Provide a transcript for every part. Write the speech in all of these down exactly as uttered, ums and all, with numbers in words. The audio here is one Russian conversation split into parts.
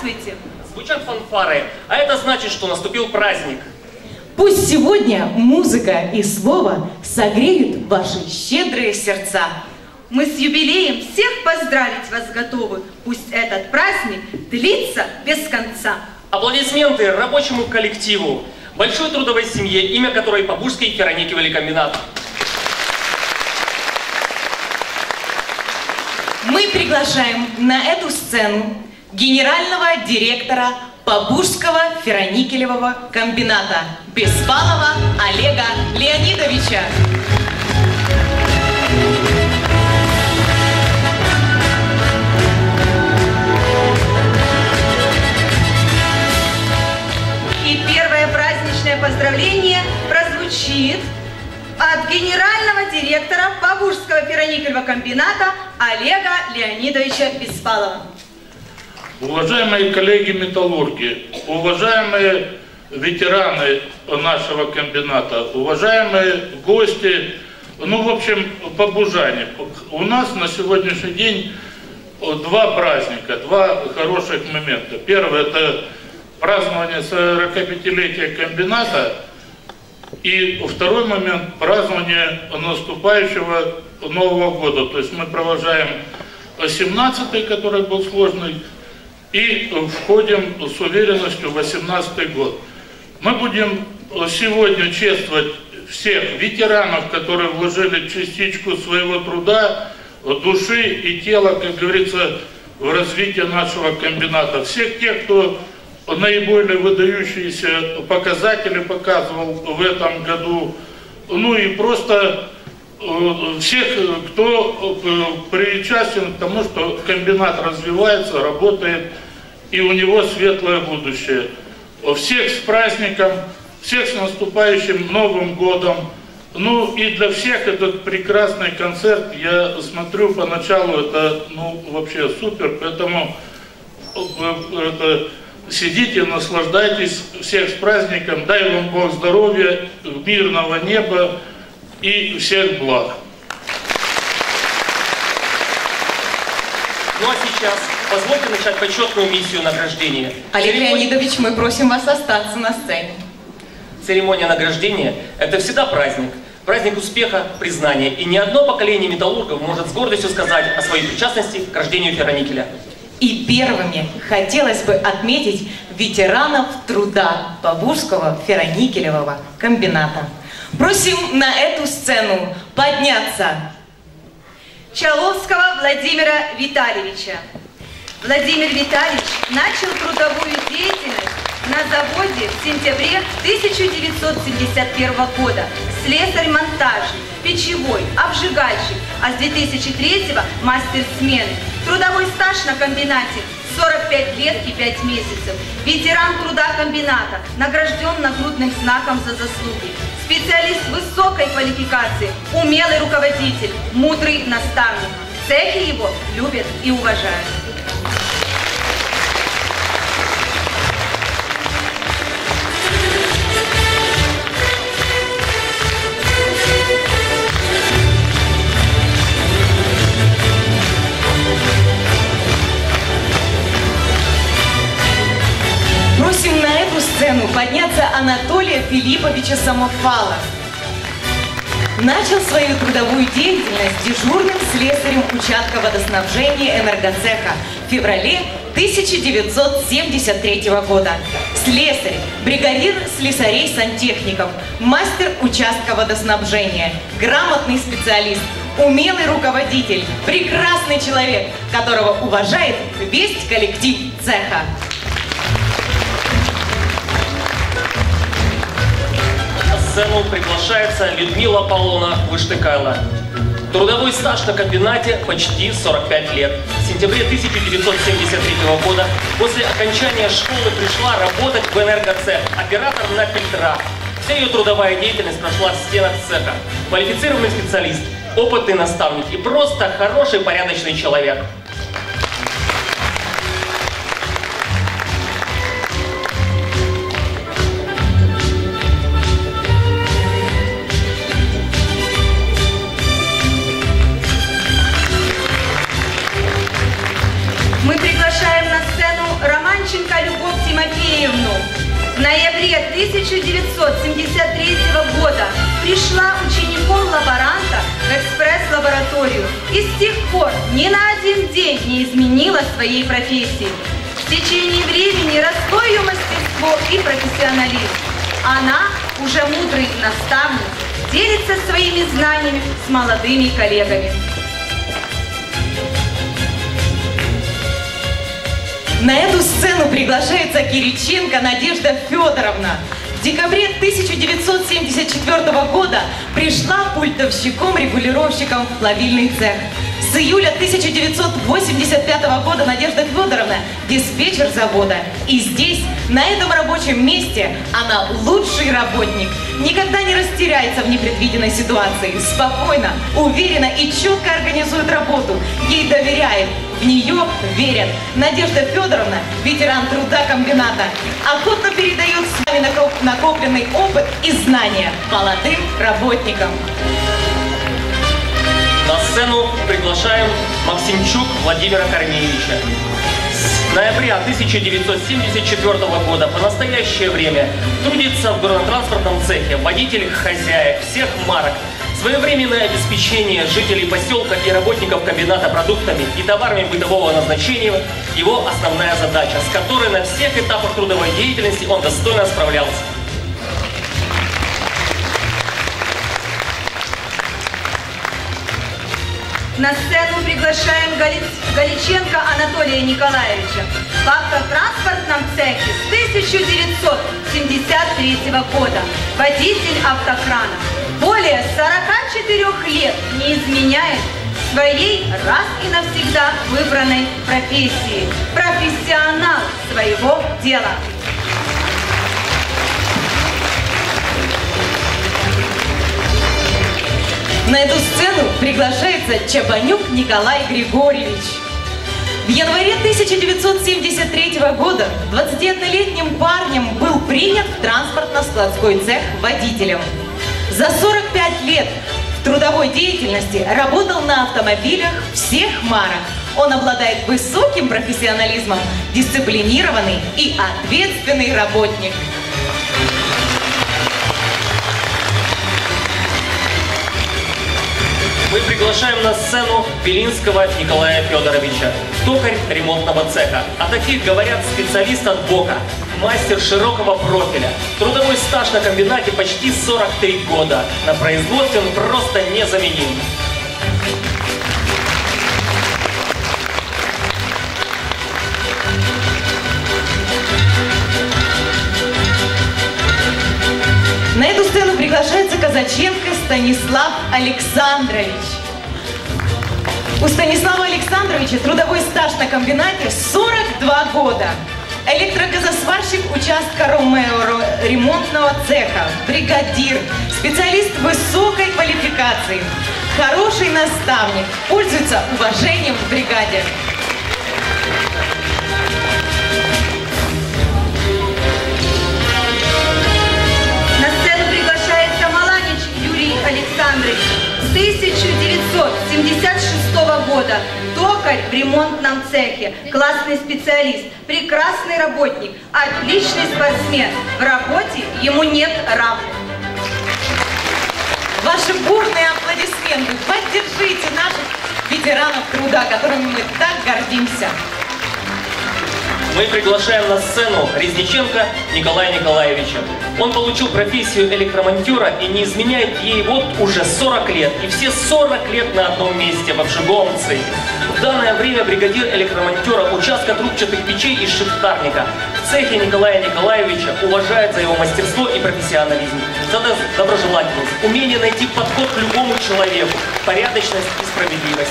Здравствуйте! Звучат фанфары, а это значит, что наступил праздник. Пусть сегодня музыка и слово согреют ваши щедрые сердца. Мы с юбилеем всех поздравить вас готовы. Пусть этот праздник длится без конца. Аплодисменты рабочему коллективу, большой трудовой семье, имя которой Побужский ферроникелевый комбинат. Мы приглашаем на эту сцену генерального директора Побужского ферроникелевого комбината Беспалова Олега Леонидовича. И первое праздничное поздравление прозвучит от генерального директора Побужского ферроникелевого комбината Олега Леонидовича Беспалова. Уважаемые коллеги-металлурги, уважаемые ветераны нашего комбината, уважаемые гости, ну, в общем, побужане. У нас на сегодняшний день два праздника, два хороших момента. Первый – это празднование сорокапятилетия комбината, и второй момент – празднование наступающего Нового года. То есть мы провожаем семнадцатый, который был сложный, и входим с уверенностью в восемнадцатый год. Мы будем сегодня чествовать всех ветеранов, которые вложили частичку своего труда, души и тела, как говорится, в развитие нашего комбината. Всех тех, кто наиболее выдающиеся показатели показывал в этом году. Ну и просто всех, кто причастен к тому, что комбинат развивается, работает, и у него светлое будущее. Всех с праздником, всех с наступающим Новым годом. Ну и для всех этот прекрасный концерт, я смотрю, поначалу это, ну, вообще супер, поэтому это, сидите, наслаждайтесь, всех с праздником, дай вам Бог здоровья, мирного неба и всех благ. Ну а сейчас позвольте начать почетную миссию награждения. Олег Церемония... Леонидович, мы просим вас остаться на сцене. Церемония награждения – это всегда праздник. Праздник успеха, признания. И ни одно поколение металлургов может с гордостью сказать о своей причастности к рождению ферроникеля. И первыми хотелось бы отметить ветеранов труда Побужского ферроникелевого комбината. Просим на эту сцену подняться Чаловского Владимира Витальевича. Владимир Витальевич начал трудовую деятельность на заводе в сентябре тысяча девятьсот семьдесят первого года. Слесарь-монтажник, печевой, обжигальщик, а с две тысячи третьего мастер смены. Трудовой стаж на комбинате сорок пять лет и пять месяцев. Ветеран труда комбината, награжден нагрудным знаком за заслуги. Специалист высокой квалификации, умелый руководитель, мудрый наставник. В цехе его любят и уважают. Просим на эту сцену подняться Анатолия Филипповича Самофала. Начал свою трудовую деятельность дежурным слесарем участка водоснабжения энергоцеха в феврале тысяча девятьсот семьдесят третьего года. Слесарь, бригадир слесарей-сантехников, мастер участка водоснабжения, грамотный специалист, умелый руководитель, прекрасный человек, которого уважает весь коллектив цеха. На сцену приглашается Людмила Павловна Выштыкайло. Трудовой стаж на комбинате почти сорок пять лет. В сентябре тысяча девятьсот семьдесят третьего года после окончания школы пришла работать в энергоцех, оператор на фильтрах. Вся ее трудовая деятельность прошла в стенах цеха. Квалифицированный специалист, опытный наставник и просто хороший, порядочный человек. Мы приглашаем на сцену Романченко сентябре тысяча девятьсот семьдесят третьего года пришла учеником лаборанта в экспресс-лабораторию и с тех пор ни на один день не изменила своей профессии. В течение времени росло ее мастерство и профессионализм. Она, уже мудрый наставник, делится своими знаниями с молодыми коллегами. На эту сцену приглашается Кириченко Надежда Федоровна. В декабре тысяча девятьсот семьдесят четвёртого года пришла пультовщиком-регулировщиком в плавильный цех. С июля тысяча девятьсот восемьдесят пятого года Надежда Федоровна – диспетчер завода. И здесь, на этом рабочем месте, она лучший работник. Никогда не растеряется в непредвиденной ситуации. Спокойно, уверенно и четко организует работу. Ей доверяют, в нее верят. Надежда Федоровна – ветеран труда комбината. Охотно передает с вами накопленный опыт и знания молодым работникам. На сцену приглашаем Максимчук Владимира Корнеевича. С ноября тысяча девятьсот семьдесят четвёртого года по настоящее время трудится в горнотранспортном цехе, водитель хозяек всех марок. Своевременное обеспечение жителей поселка и работников комбината продуктами и товарами бытового назначения – его основная задача, с которой на всех этапах трудовой деятельности он достойно справлялся. На сцену приглашаем Гали... Галиченко Анатолия Николаевича. В автотранспортном цехе с тысяча девятьсот семьдесят третьего года водитель автокрана. Более сорока четырёх лет не изменяет своей раз и навсегда выбранной профессии. Профессионал своего дела. На эту сцену приглашается Чабанюк Николай Григорьевич. В январе тысяча девятьсот семьдесят третьего года двадцатиоднолетним парнем был принят в транспортно-складской цех водителем. За сорок пять лет в трудовой деятельности работал на автомобилях всех марок. Он обладает высоким профессионализмом, дисциплинированный и ответственный работник. Мы приглашаем на сцену Белинского Николая Федоровича, токарь ремонтного цеха. О таких говорят специалист от бока, мастер широкого профиля. Трудовой стаж на комбинате почти сорок три года. На производстве он просто незаменим. На эту сцену приглашается Казаченко Станислав Александрович. У Станислава Александровича трудовой стаж на комбинате сорок два года. Электрогазосварщик участка Ромео ремонтного цеха, бригадир, специалист высокой квалификации, хороший наставник, пользуется уважением в бригаде. Александрович, с тысяча девятьсот семьдесят шестого года токарь в ремонтном цехе, классный специалист, прекрасный работник, отличный спортсмен. В работе ему нет равных. Ваши бурные аплодисменты, поддержите наших ветеранов труда, которыми мы так гордимся. Мы приглашаем на сцену Резниченко Николая Николаевича. Он получил профессию электромонтера и не изменяет ей вот уже сорок лет. И все сорок лет на одном месте в обжиговом цехе. В данное время бригадир электромонтера участка трубчатых печей и шифтарника. В цехе Николая Николаевича уважает за его мастерство и профессионализм, за доброжелательность, умение найти подход к любому человеку, порядочность и справедливость.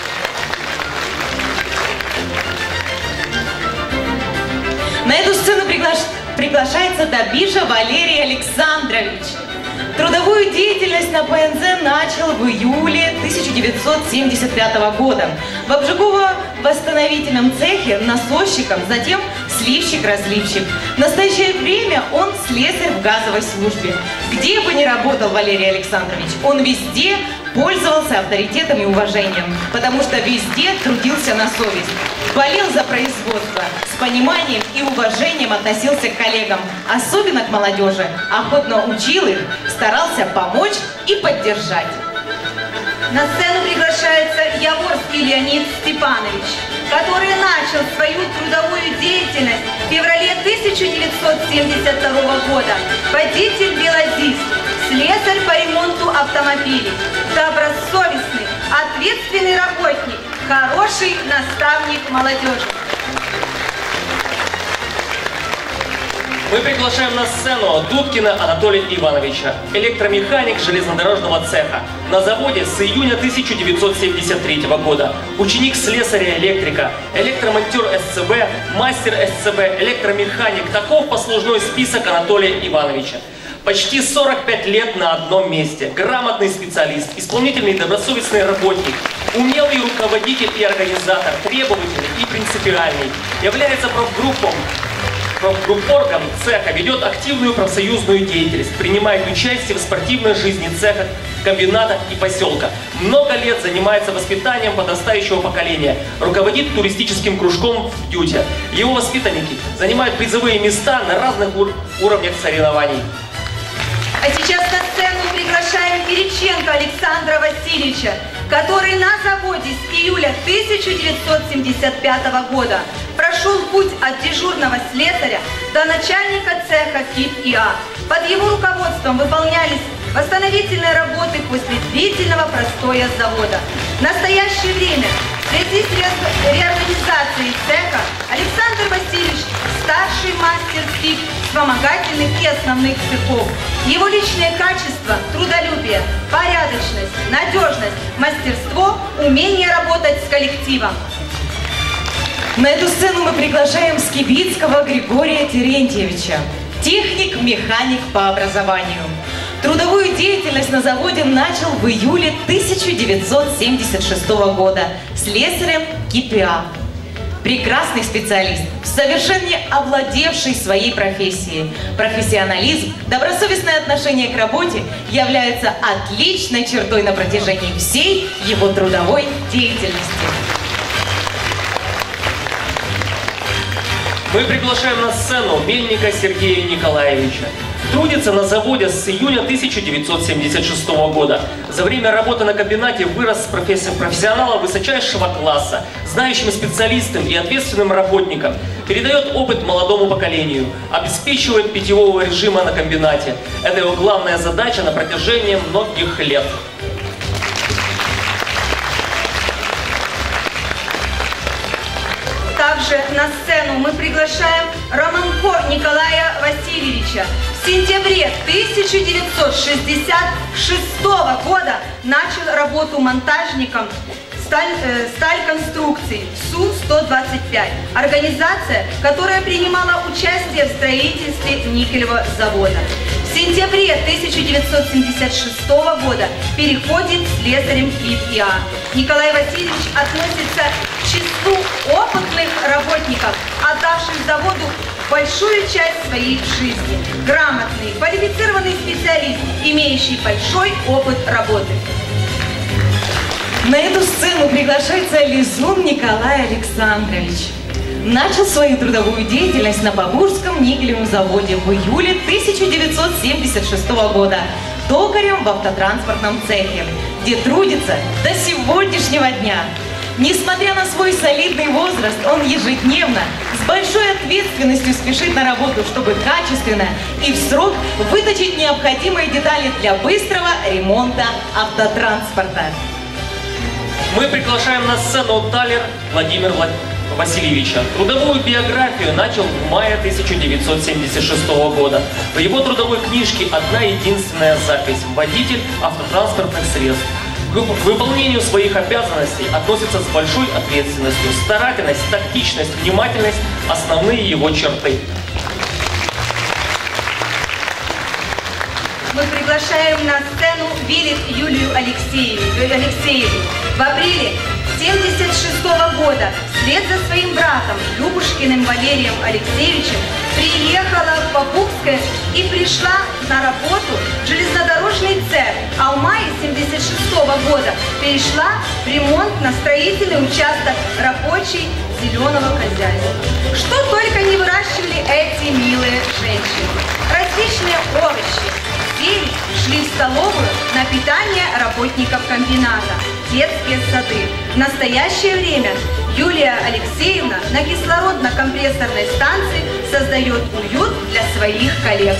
На эту сцену пригла... приглашается Добиша Валерий Александрович. Трудовую деятельность на ПНЗ начал в июле тысяча девятьсот семьдесят пятого года. В обжигово-восстановительном цехе насосчиком, затем сливщик-разливщик. В настоящее время он слесарь в газовой службе. Где бы ни работал Валерий Александрович, он везде Пользовался авторитетом и уважением, потому что везде трудился на совесть. Болел за производство, с пониманием и уважением относился к коллегам, особенно к молодежи, охотно учил их, старался помочь и поддержать. На сцену приглашается Яворский Леонид Степанович, который начал свою трудовую деятельность в феврале тысяча девятьсот семьдесят второго года. Водитель-велозист, слесарь по ремонту автомобилей, добросовестный, ответственный работник, хороший наставник молодежи. Мы приглашаем на сцену Дудкина Анатолия Ивановича, электромеханик железнодорожного цеха. На заводе с июня тысяча девятьсот семьдесят третьего года. Ученик слесаря-электрика, электромонтер СЦБ, мастер СЦБ, электромеханик. Таков послужной список Анатолия Ивановича. Почти сорок пять лет на одном месте. Грамотный специалист, исполнительный добросовестный работник, умелый руководитель и организатор, требовательный и принципиальный. Является профгруппом. Профгруппоргом цеха, ведет активную профсоюзную деятельность, принимает участие в спортивной жизни цеха, комбината и поселка. Много лет занимается воспитанием подрастающего поколения, руководит туристическим кружком в Дюте. Его воспитанники занимают призовые места на разных ур уровнях соревнований. А сейчас на сцену приглашаем Кириченко Александра Васильевича, который на заводе с июля тысяча девятьсот семьдесят пятого года прошел путь от дежурного слесаря до начальника цеха КИП-ИА. Под его руководством выполнялись восстановительные работы после длительного простоя завода. В настоящее время в связи с реорганизацией цеха Александр Васильевич старший мастер СИК вспомогательных и основных цехов. Его личные качества – трудолюбие, порядочность, надежность, мастерство, умение работать с коллективом. На эту сцену мы приглашаем Скибицкого Григория Терентьевича, техник-механик по образованию. Трудовую деятельность на заводе начал в июле тысяча девятьсот семьдесят шестого года слесарем КИП-ИА. Прекрасный специалист, в совершенстве овладевший своей профессией. Профессионализм, добросовестное отношение к работе являются отличной чертой на протяжении всей его трудовой деятельности. Мы приглашаем на сцену Мельника Сергея Николаевича. Трудится на заводе с июня тысяча девятьсот семьдесят шестого года. За время работы на комбинате вырос с профессионала высочайшего класса, знающим специалистом и ответственным работником. Передает опыт молодому поколению, обеспечивает питьевого режима на комбинате. Это его главная задача на протяжении многих лет. Также на сцену мы приглашаем Романко Николая Васильевича. В сентябре тысяча девятьсот шестьдесят шестого года начал работу монтажником сталь, э, сталь конструкций Су сто двадцать пять. Организация, которая принимала участие в строительстве никелевого завода. В сентябре тысяча девятьсот семьдесят шестого года переходит слесарем КИП-ИА. Николай Васильевич относится к числу опытных работников, отдавших заводу большую часть своей жизни. Грамотный, квалифицированный специалист, имеющий большой опыт работы. На эту сцену приглашается Лизун Николай Александрович. Начал свою трудовую деятельность на Бабурском никелевом заводе в июле тысяча девятьсот семьдесят шестого года токарем в автотранспортном цехе, где трудится до сегодняшнего дня. Несмотря на свой солидный возраст, он ежедневно с большой ответственностью спешит на работу, чтобы качественно и в срок выточить необходимые детали для быстрого ремонта автотранспорта. Мы приглашаем на сцену Талер Владимира Васильевича. Трудовую биографию начал в мае тысяча девятьсот семьдесят шестого года. В его трудовой книжке одна единственная запись – водитель автотранспортных средств. К выполнению своих обязанностей относится с большой ответственностью. Старательность, тактичность, внимательность – основные его черты. Мы приглашаем на сцену Вилит Юлию Алексеевну. В апреле тысяча девятьсот семьдесят шестого шестого года вслед за своим братом Любушкиным Валерием Алексеевичем приехала в Бабукское и пришла на работу в железнодорожный цех, а в мае семьдесят шестого года перешла в ремонтно-строительный участок рабочий зеленого хозяйства. Что только не выращивали эти милые женщины. Различные овощи, зелень шли в столовую на питание работников комбината, детские сады. В настоящее время Юлия Алексеевна на кислородно-компрессорной станции создает уют для своих коллег.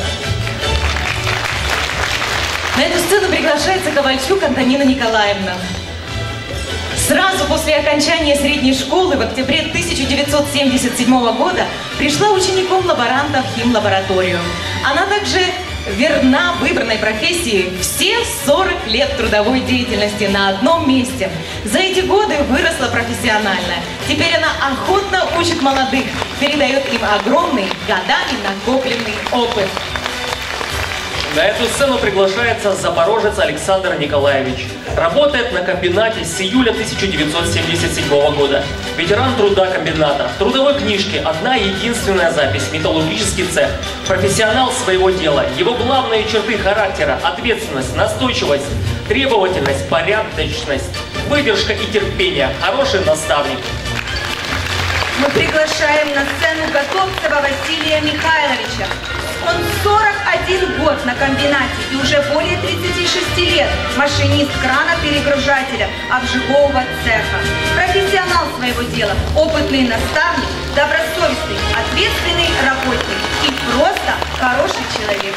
На эту сцену приглашается Ковальчук Антонина Николаевна. Сразу после окончания средней школы в октябре тысяча девятьсот семьдесят седьмого года пришла учеником лаборанта в химлабораторию. Она также верна выбранной профессии все сорок лет трудовой деятельности на одном месте. За эти годы выросла профессионально. Теперь она охотно учит молодых, передает им огромный, годами накопленный опыт. На эту сцену приглашается запорожец Александр Николаевич. Работает на комбинате с июля тысяча девятьсот семьдесят седьмого года. Ветеран труда комбината. В трудовой книжке одна единственная запись – металлургический цех. Профессионал своего дела. Его главные черты характера – ответственность, настойчивость, требовательность, порядочность, выдержка и терпение. Хороший наставник. Мы приглашаем на сцену Готовцева Василия Михайловича. Он сорок один год на комбинате и уже более тридцати шести лет машинист крана-перегружателя обжигового цеха. Профессионал своего дела, опытный наставник, добросовестный, ответственный работник и просто хороший человек.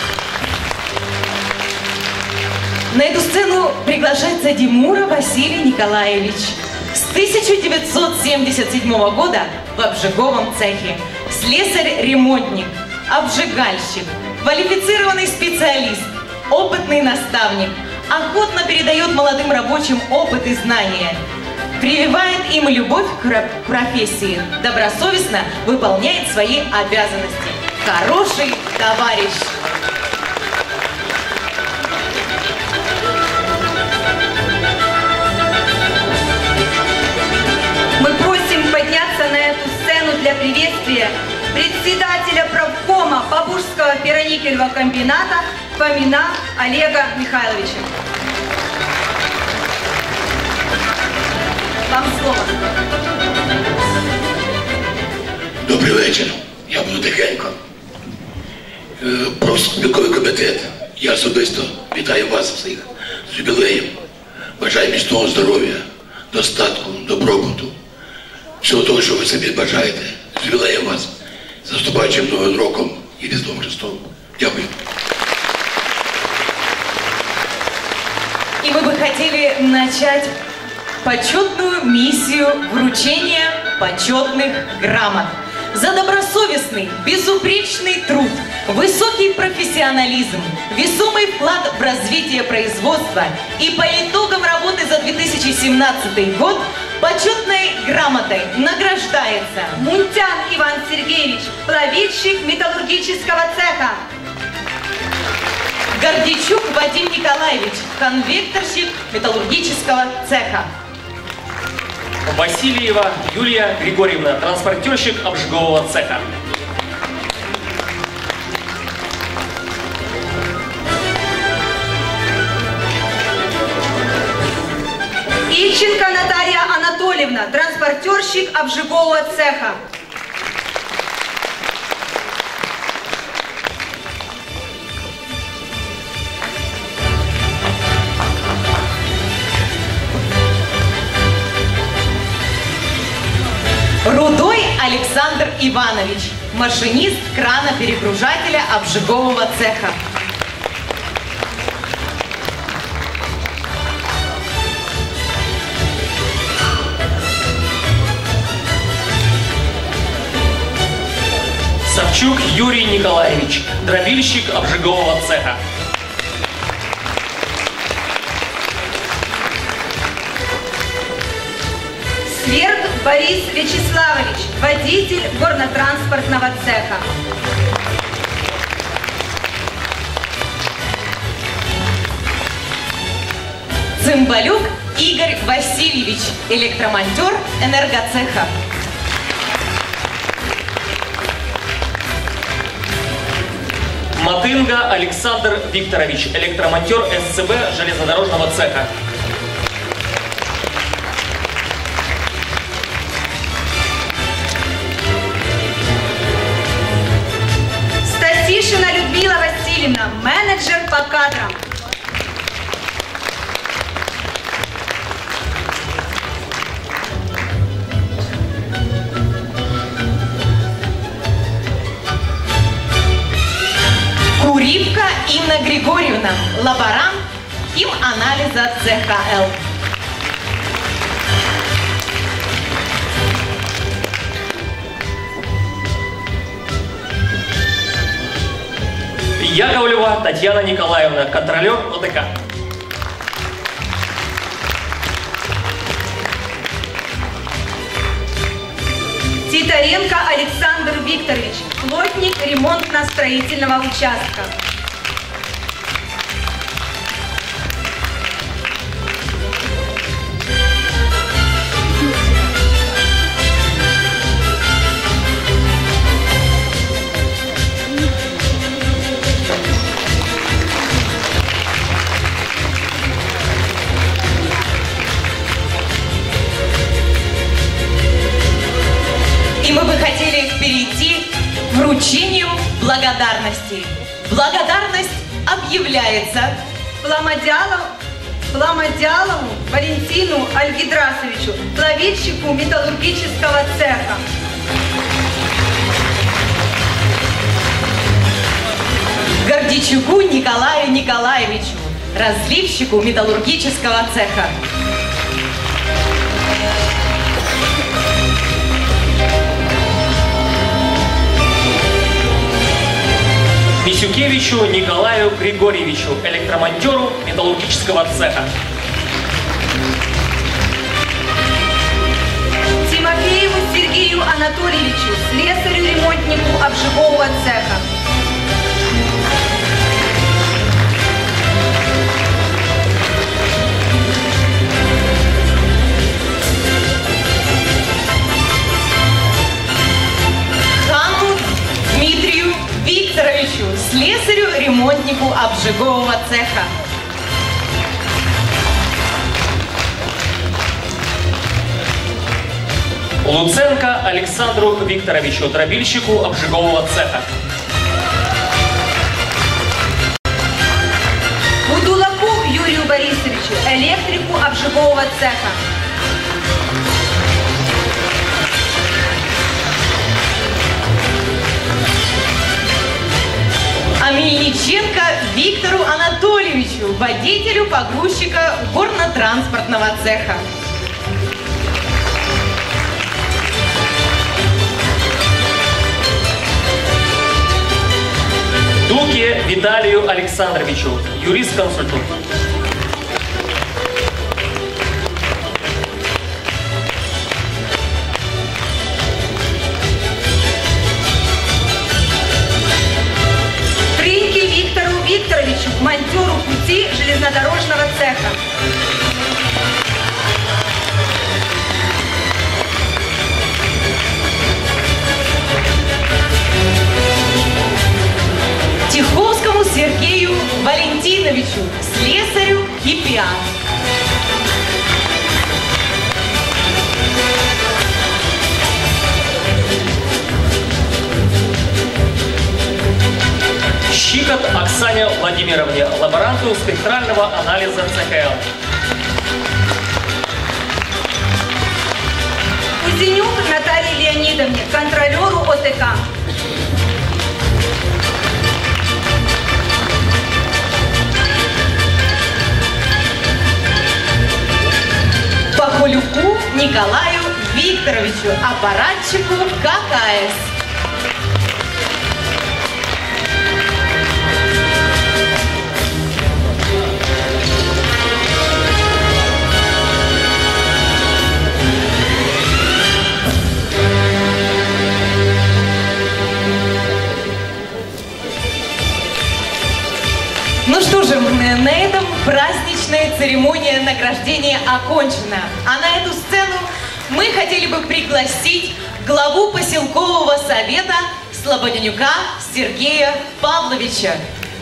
На эту сцену приглашается Димура Василий Николаевич. С тысяча девятьсот семьдесят седьмого года в обжиговом цехе. Слесарь-ремонтник, обжигальщик, квалифицированный специалист, опытный наставник, охотно передает молодым рабочим опыт и знания, прививает им любовь к профессии, добросовестно выполняет свои обязанности. Хороший товарищ. Мы просим подняться на эту сцену для приветствия председателя правкома Бабушского пироникелевого комбината Фомина Олега Михайловича. Вам слово. Добрий вечір. Я буду тихенько. Профспілковий комітет. Я особисто вітаю вас всіх з юбілеєм. Бажаю міцного здоров'я, достатку, добробуту. Всього того, що ви собі бажаєте. З ювілеєм вас. З наступаючим Новим роком і Різдвом Христовим. Дякую. И мы бы хотели начать почетную миссию вручения почетных грамот. За добросовестный, безупречный труд, высокий профессионализм, весомый вклад в развитие производства и по итогам работы за две тысячи семнадцатый год почетной грамотой награждается Мунтян Иван Сергеевич, плавильщик металлургического цеха. Гордичук Вадим Николаевич, конвекторщик металлургического цеха. Васильева Юлия Григорьевна, транспортерщик обжигового цеха. Ильченко Наталья Анатольевна, транспортерщик обжигового цеха. Рудой Александр Иванович, машинист крана-перегружателя обжигового цеха. Савчук Юрий Николаевич, дробильщик обжигового цеха. Сверд Борис Вячеславович, водитель горнотранспортного цеха. Цымбалюк Игорь Васильевич, электромонтер энергоцеха. Матынга Александр Викторович, электромонтер СЦБ железнодорожного цеха. Стасишина Людмила Васильевна, менеджер по кадрам. Куривка Инна Григорьевна, лаборант химанализа ЦХЛ. Яковлева Татьяна Николаевна, контролер ОТК. Титаренко Александр Викторович, плотник ремонтно-строительного участка. И мы бы хотели перейти к вручению благодарности. Благодарность объявляется Пламодялову, Пламодялову Валентину Альгидрасовичу, плавильщику металлургического цеха. Гордичуку Николаю Николаевичу, разливщику металлургического цеха. Мисюкевичу Николаю Григорьевичу, электромонтеру металлургического цеха. Тимофееву Сергею Анатольевичу, слесарю-ремонтнику обжигового цеха. Хану Дмитрию Викторовичу, слесарю-ремонтнику обжигового цеха. Луценко Александру Викторовичу, дробильщику обжигового цеха. Будулаку Юрию Борисовичу, электрику обжигового цеха. Амельниченко Виктору Анатольевичу, водителю погрузчика горно-транспортного цеха. Дуке Виталию Александровичу, юрист-консультант. Триньке Виктору Викторовичу, монтеру пути железнодорожного цеха. Тиховскому Сергею Валентиновичу, слесарю Кипиан. Щикот Оксане Владимировне, лаборанту спектрального анализа ЦХЛ. Кузенюк Наталье Леонидовне, контролеру ОТК. Пахолюку Николаю Викторовичу, аппаратчику ККС. Ну что же, на этом праздничные церемония награждения окончена. А на эту сцену мы хотели бы пригласить главу поселкового совета Слободенюка Сергея Павловича.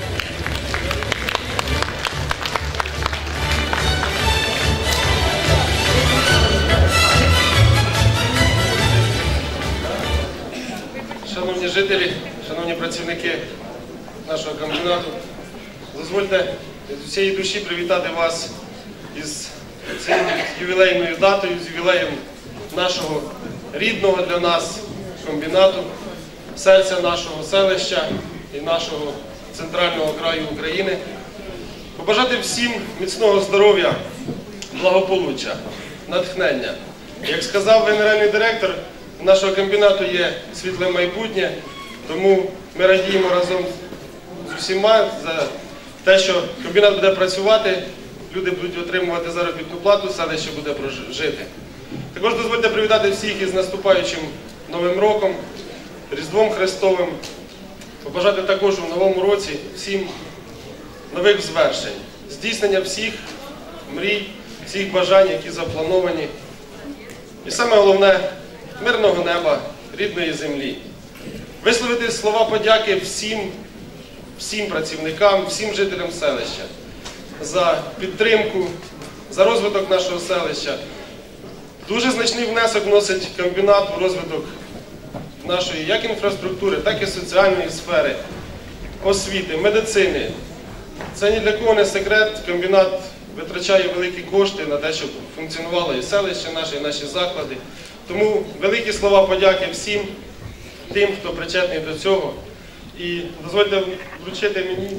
Шановні жителі, шановні працівники нашого комбінату, дозвольте з усієї душі привітати вас із цією ювілейною датою, з ювілеєм нашого рідного для нас комбінату, серця нашого селища і нашого центрального краю України. Побажати всім міцного здоров'я, благополуччя, натхнення. Як сказав генеральний директор, у нашого комбінату є світле майбутнє, тому ми радіємо разом з усіма за те, що комбінат буде працювати, люди будуть отримувати заробітну плату, селище буде жити. Також дозвольте привітати всіх із наступаючим Новим роком, Різдвом Христовим. Побажати також у новому році всім нових звершень, здійснення всіх мрій, всіх бажань, які заплановані. І саме головне – мирного неба, рідної землі. Висловити слова подяки всім, всім працівникам, всім жителям селища за підтримку, за розвиток нашого селища. Дуже значний внесок вносить комбінат у розвиток нашої як інфраструктури, так і соціальної сфери, освіти, медицини. Це ні для кого не секрет, комбінат витрачає великі кошти на те, щоб функціонувало і селище наше, і наші заклади. Тому великі слова подяки всім тим, хто причетний до цього. І дозвольте вручити мені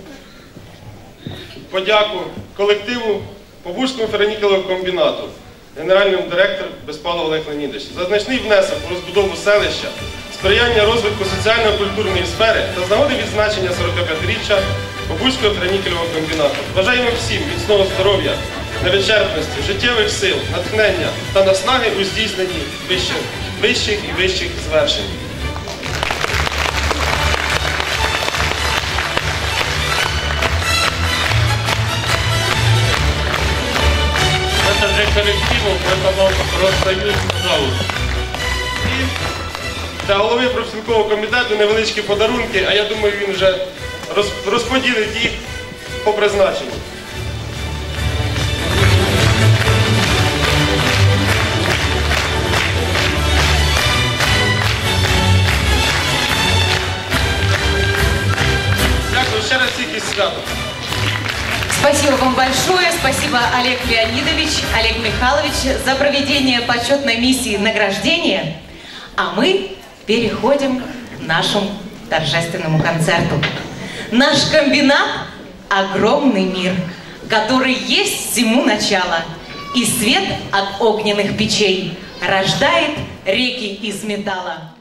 подяку колективу Побужського ферронікелевого комбінату, генеральному директору Безпалов Олег Леонідович, за значний внесок у розбудову селища, сприяння розвитку соціально-культурної сфери та з нагоди відзначення сорокап'ятиріччя Побузького ферронікелевого комбінату. Бажаємо всім міцного здоров'я, невичерпності, життєвих сил, натхнення та наснаги у здійсненні вищих, вищих і вищих звершень. Это для коллективов, поэтому раздают, пожалуйста. І для голови профспілкового комітету невеличкі подарунки, а я думаю, він вже розподілить їх по призначенню. Дякую, ще раз всіх із святом. Спасибо вам большое, спасибо Олег Леонидович, Олег Михайлович за проведение почетной миссии награждения. А мы переходим к нашему торжественному концерту. Наш комбинат – огромный мир, который есть всему начало. И свет от огненных печей рождает реки из металла.